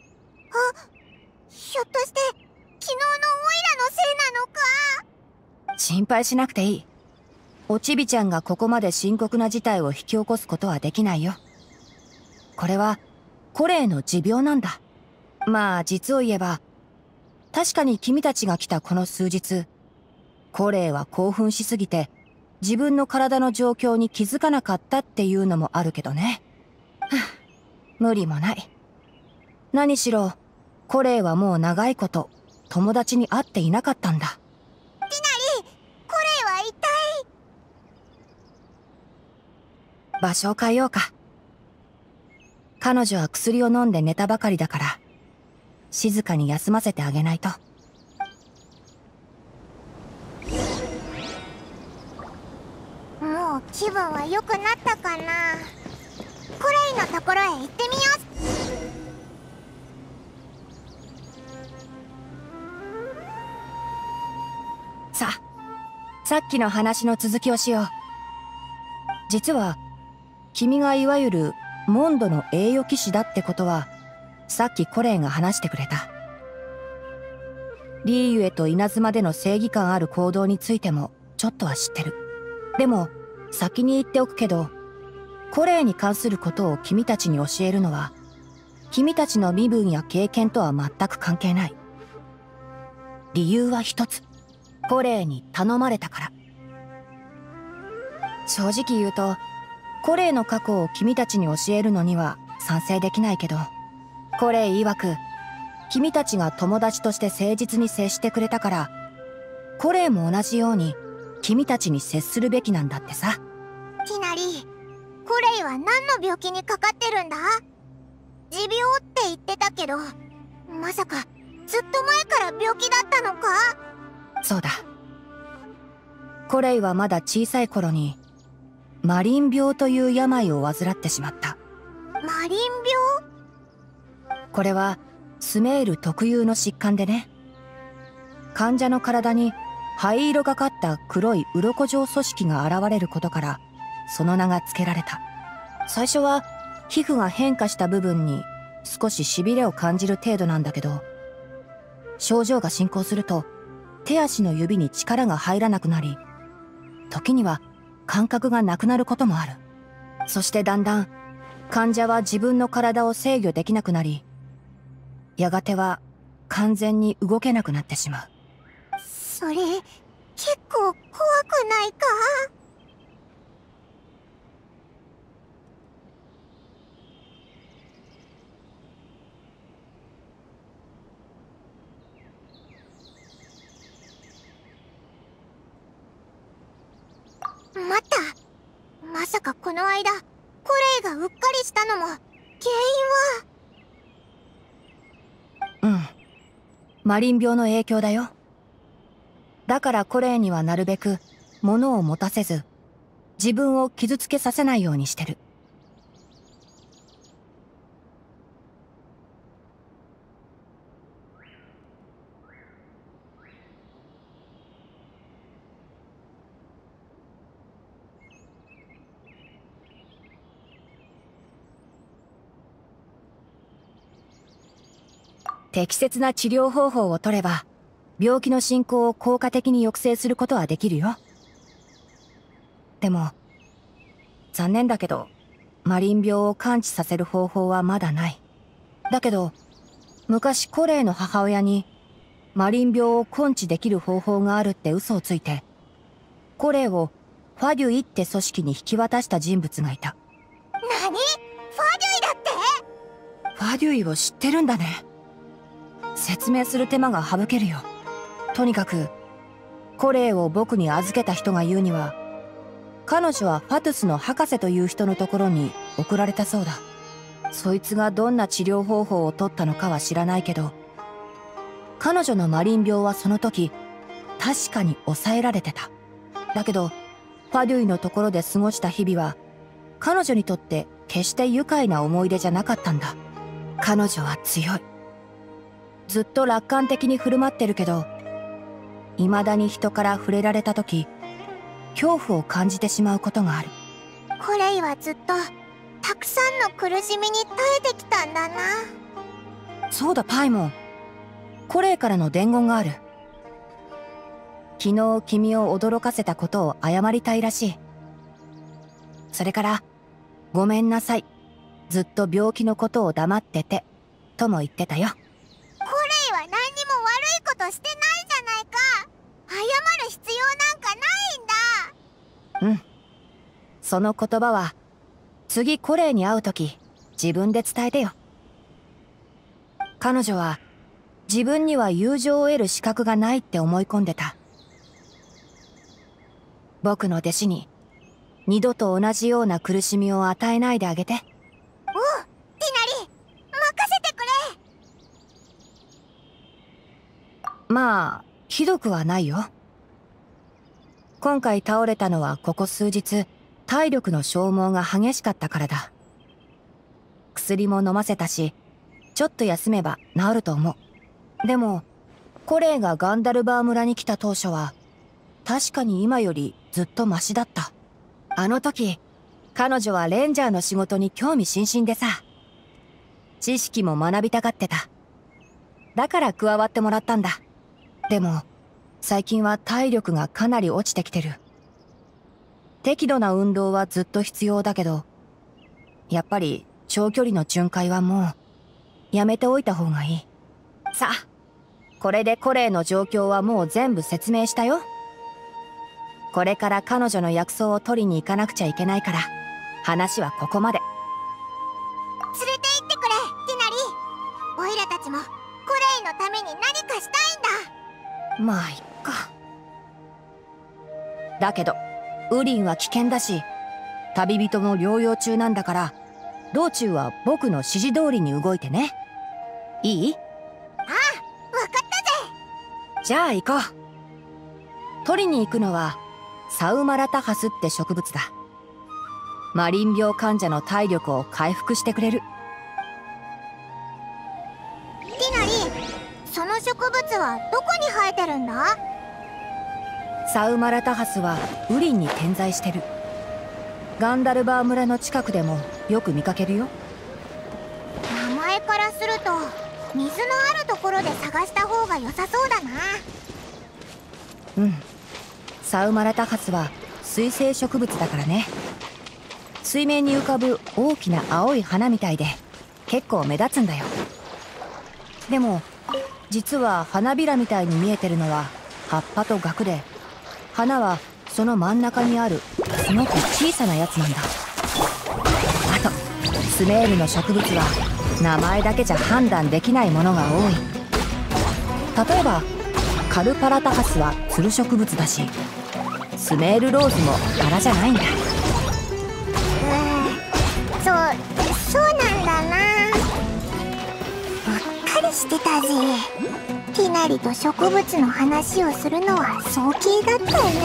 ひょっとして昨日のオイラのせいなのか？ 心配しなくていい。おちびちゃんがここまで深刻な事態を引き起こすことはできないよ。これはコレイの持病なんだ。まあ実を言えば、確かに君たちが来たこの数日、コレイは興奮しすぎて自分の体の状況に気づかなかったっていうのもあるけどね。無理もない。何しろコレイはもう長いこと友達に会っていなかったんだ。 ティナリ、コレイは一体。 場所を変えようか。彼女は薬を飲んで寝たばかりだから静かに休ませてあげないと。 もう気分は良くなったかな。コレイのところへ行ってみよう。 さあ、さっきの話の続きをしよう。実は君がいわゆるモンドの栄誉騎士だってことはさっきコレイが話してくれた。リーユエと稲妻での正義感ある行動についてもちょっとは知ってる。でも先に言っておくけど、コレイに関することを君たちに教えるのは君たちの身分や経験とは全く関係ない。理由は一つ。コレイに頼まれたから。正直言うとコレイの過去を君たちに教えるのには賛成できないけど、コレイ曰く君たちが友達として誠実に接してくれたから、コレイも同じように君たちに接するべきなんだってさ。 ティナリ、コレイは何の病気にかかってるんだ？持病って言ってたけど、まさかずっと前から病気だったのか？ そうだ。コレイはまだ小さい頃にマリン病という病を患ってしまった。 マリン病？ これはスメール特有の疾患でね。患者の体に灰色がかった黒い鱗状組織が現れることからその名が付けられた。最初は皮膚が変化した部分に少ししびれを感じる程度なんだけど、症状が進行すると手足の指に力が入らなくなり、時には感覚がなくなることもある。そしてだんだん患者は自分の体を制御できなくなり、やがては完全に動けなくなってしまう。 それ結構怖くないか？待った。まさかこの間コレイがうっかりしたのも原因は。 うん。マリン病の影響だよ。だからコレイにはなるべく物を持たせず、自分を傷つけさせないようにしてる。適切な治療方法を取れば、病気の進行を効果的に抑制することはできるよ。でも、残念だけど、マリン病を完治させる方法はまだない。だけど、昔コレイの母親に、マリン病を根治できる方法があるって嘘をついて、コレイをファデュイって組織に引き渡した人物がいた。 何？ファデュイだって？ ファデュイを知ってるんだね。説明する手間が省けるよ。とにかくコレイを僕に預けた人が言うには、 彼女はファトゥスの博士という人のところに送られたそうだ。そいつがどんな治療方法を取ったのかは知らないけど、彼女のマリン病はその時確かに抑えられてた。だけどファドゥイのところで過ごした日々は彼女にとって決して愉快な思い出じゃなかったんだ。彼女は強い。ずっと楽観的に振る舞ってるけど、未だに人から触れられた時恐怖を感じてしまうことがある。 コレイはずっとたくさんの苦しみに耐えてきたんだな。 そうだパイモン、コレイからの伝言がある。昨日君を驚かせたことを謝りたいらしい。それからごめんなさい、ずっと病気のことを黙っててとも言ってたよ。 コレイは何にも悪いことしてないじゃないか。謝る必要なんかないんだ。 うん、その言葉は次コレイに会う時自分で伝えてよ。彼女は自分には友情を得る資格がないって思い込んでた。僕の弟子に二度と同じような苦しみを与えないであげて。 おう、ティナリ、任せてくれ。 まあひどくはないよ。今回倒れたのはここ数日体力の消耗が激しかったからだ。薬も飲ませたし、ちょっと休めば治ると思う。でもコレイがガンダルバー村に来た当初は確かに今よりずっとマシだった。あの時彼女はレンジャーの仕事に興味津々でさ、知識も学びたがってた。だから加わってもらったんだ。でも最近は体力がかなり落ちてきてる。適度な運動はずっと必要だけど、やっぱり長距離の巡回はもうやめておいた方がいい。さあ、これでコレイの状況はもう全部説明したよ。これから彼女の薬草を取りに行かなくちゃいけないから、話はここまで。 連れて行ってくれ、ティナリ。オイラたちもコレイのために何かしたいんだ。 まあいっか。だけどウリンは危険だし、旅人も療養中なんだから、道中は僕の指示通りに動いてね。いい？ ああ、わかったぜ。 じゃあ行こう。取りに行くのはサウマラタハスって植物だ。マリン病患者の体力を回復してくれる。 ティナリ、その植物はどこに生えてるんだ？ サウマラタハスはウリンに点在してる。ガンダルバー村の近くでもよく見かけるよ。 名前からすると水のあるところで探した方が良さそうだな。 うん、サウマラタハスは水生植物だからね。水面に浮かぶ大きな青い花みたいで結構目立つんだよ。でも実は花びらみたいに見えてるのは葉っぱとガクで、花はその真ん中にあるすごく小さなやつなんだ。あとスメールの植物は名前だけじゃ判断できないものが多い。例えばカルパラタハスはつる植物だし、スメールローズもバラじゃないんだ。 うん、そうそうなんだな。うっかりしてたぜ。ティナリと植物の話をするのは早計だったよな。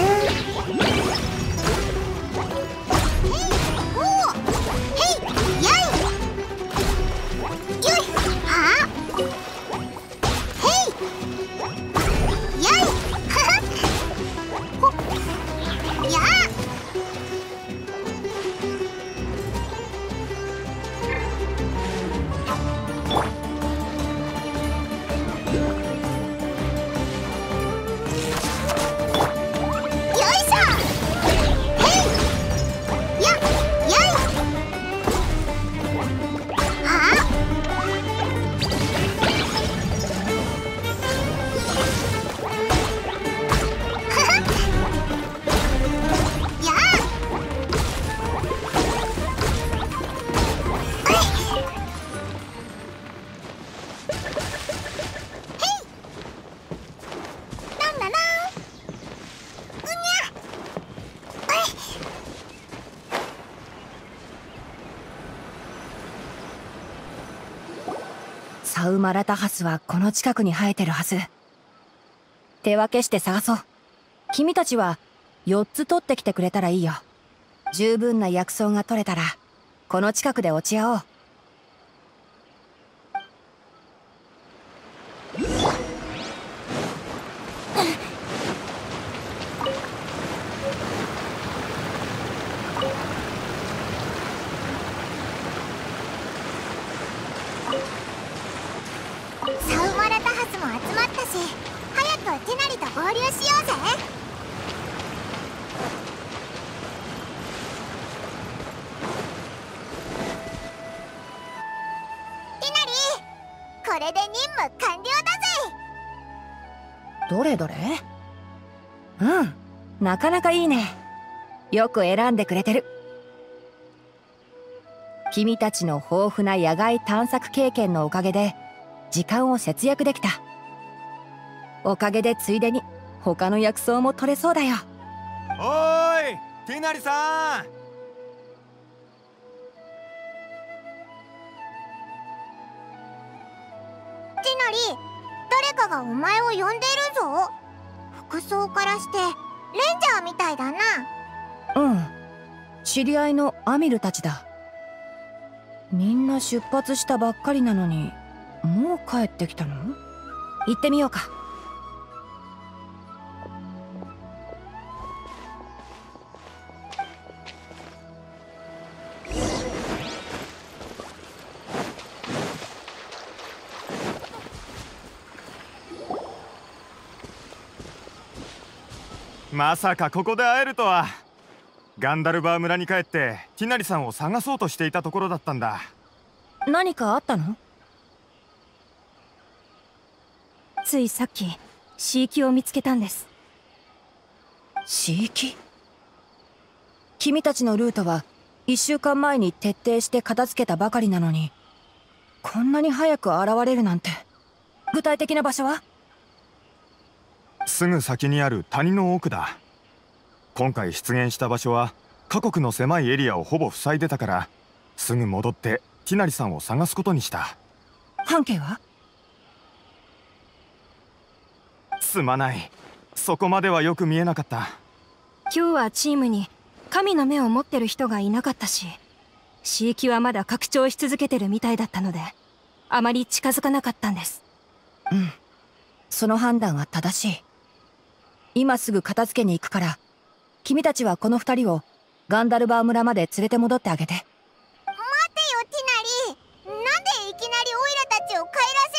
サウマラタハスはこの近くに生えてるはず。手分けして探そう。君たちはよっつ取ってきてくれたらいいよ。十分な薬草が取れたらこの近くで落ち合おう。 サウマラタハスも集まったし、早くティナリと合流しようぜ。ティナリ、これで任務完了だぜ。 どれどれ？うん、なかなかいいね。よく選んでくれてる。君たちの豊富な野外探索経験のおかげで時間を節約できた。おかげでついでに他の薬草も取れそうだよ。 おーい、ティナリさん。 ティナリ、誰かがお前を呼んでるぞ。服装からしてレンジャーみたいだな。 うん、知り合いのアミルたちだ。みんな出発したばっかりなのにもう帰ってきたの？行ってみようか。 まさかここで会えるとは。ガンダルバー村に帰ってティナリさんを探そうとしていたところだったんだ。 何かあったの？ ついさっきシーキを見つけたんです。 シーキ？君たちのルートはいっしゅうかんまえに徹底して片付けたばかりなのに、こんなに早く現れるなんて。具体的な場所は？ すぐ先にある谷の奥だ。今回出現した場所は過酷の狭いエリアをほぼ塞いでたから、すぐ戻ってティナリさんを探すことにした。 半径は？ すまない、そこまではよく見えなかった。 今日はチームに神の目を持ってる人がいなかったし、シーキはまだ拡張し続けてるみたいだったので、あまり近づかなかったんです。 うん、その判断は正しい。今すぐ片付けに行くから、君たちはこの二人をガンダルバー村まで連れて戻ってあげて。 待てよティナリ、なんでいきなりオイラたちを帰ら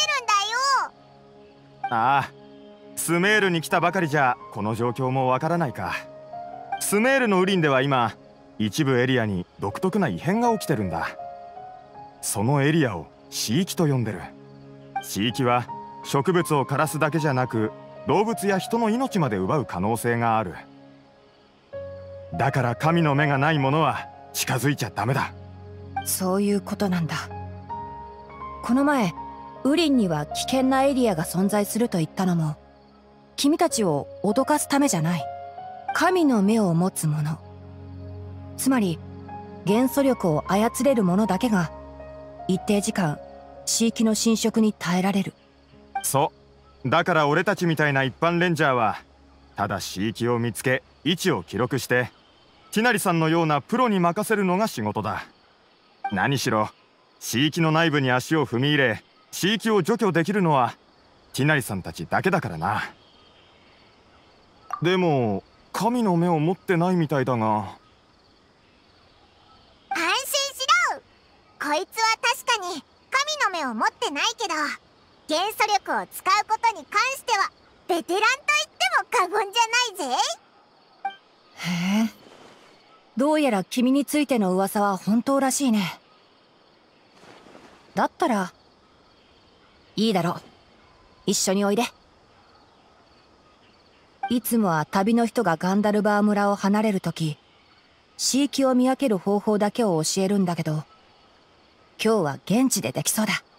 せるんだよ。 ああ、スメールに来たばかりじゃこの状況もわからないか。スメールのウリンでは今一部エリアに独特な異変が起きてるんだ。そのエリアを死域と呼んでる。死域は植物を枯らすだけじゃなく、動物や人の命まで奪う可能性がある。だから神の目がないものは近づいちゃダメだ。 そういうことなんだ。この前ウリンには危険なエリアが存在すると言ったのも、君たちを脅かすためじゃない。神の目を持つ者、つまり元素力を操れる者だけが一定時間地域の侵食に耐えられる。 そう、だから俺たちみたいな一般レンジャーはただ地域を見つけ位置を記録して、ティナリさんのようなプロに任せるのが仕事だ。何しろ地域の内部に足を踏み入れ地域を除去できるのはティナリさんたちだけだからな。でも神の目を持ってないみたいだが。 安心しろ、こいつは確かに神の目を持ってないけど、元素力を使うことに関してはベテランと言っても過言じゃないぜ。 へえ、どうやら君についての噂は本当らしいね。だったらいいだろう、一緒においで。いつもは旅の人がガンダルバー村を離れるとき、地域を見分ける方法だけを教えるんだけど、今日は現地でできそうだ。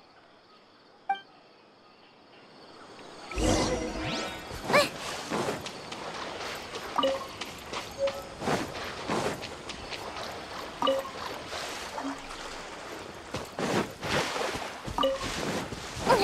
う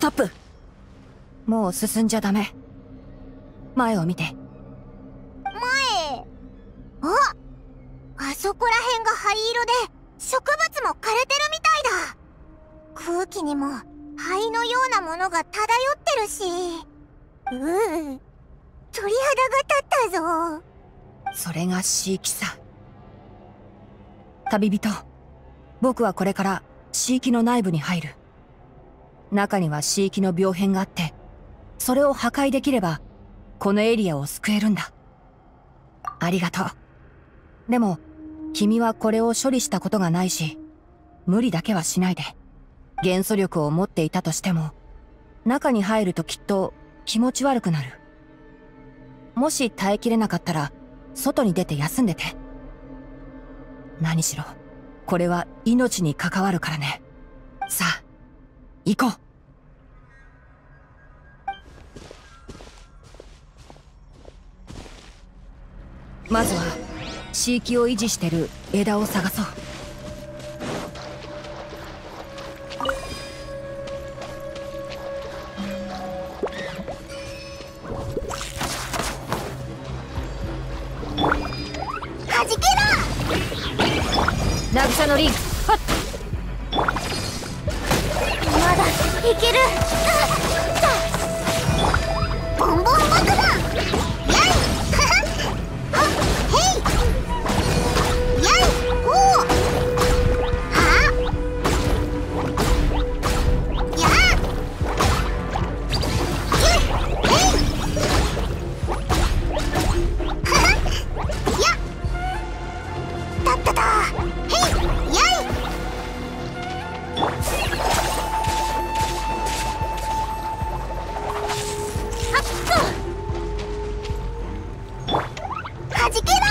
トップ。もう進んじゃダメ。前を見て。 前。あ、あそこら辺が灰色で植物も枯れてるみたいだ。空気にも灰のようなものが漂ってるし、うう、鳥肌が立ったぞ。 それがシーキさ。旅人、僕はこれからシーキの内部に入る。中にはシーキの病変があって、それを破壊できればこのエリアを救えるんだ。ありがとう。でも君はこれを処理したことがないし、無理だけはしないで。元素力を持っていたとしても、中に入るときっと気持ち悪くなる。もし耐えきれなかったら外に出て休んでて。何しろこれは命に関わるからね。さあ行こう。まずは地域を維持してる枝を探そう。 はじけろ。 渚のリン、はっ。 まだいける。ボンボン爆弾。やい。はっへい。やい。ほう。はや。ゆい。へい。はっや。たったた。へい。やい。はじけろ。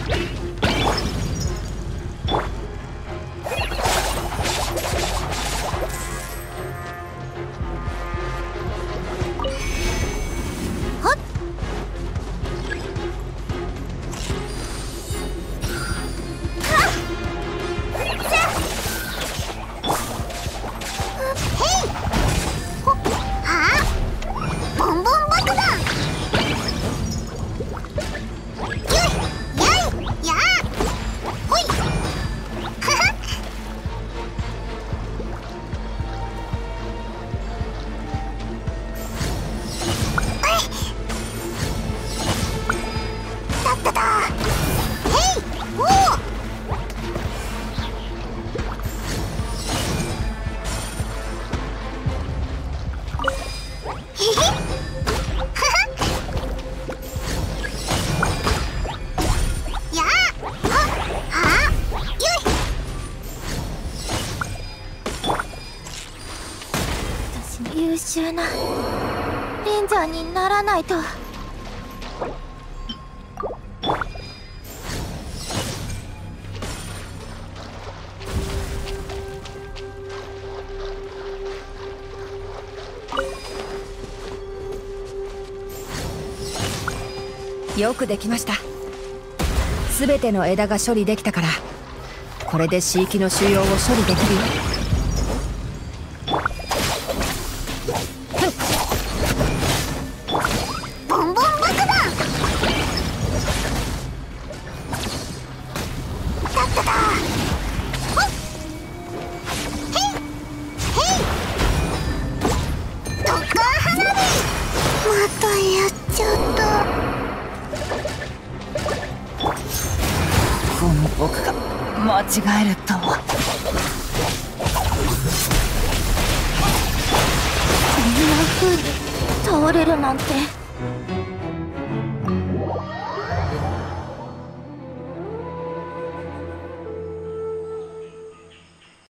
はっはっせっへいほっはあボンボン爆弾。優秀なレンジャーにならないと。 よくできました。すべての枝が処理できたから、これで地域の腫瘍を処理できるよ。 ボンボン爆弾。たったた。ほっへいへい。特艦花火。またやっちゃった。 この僕が間違えるとは。 こんな風に倒れるなんて。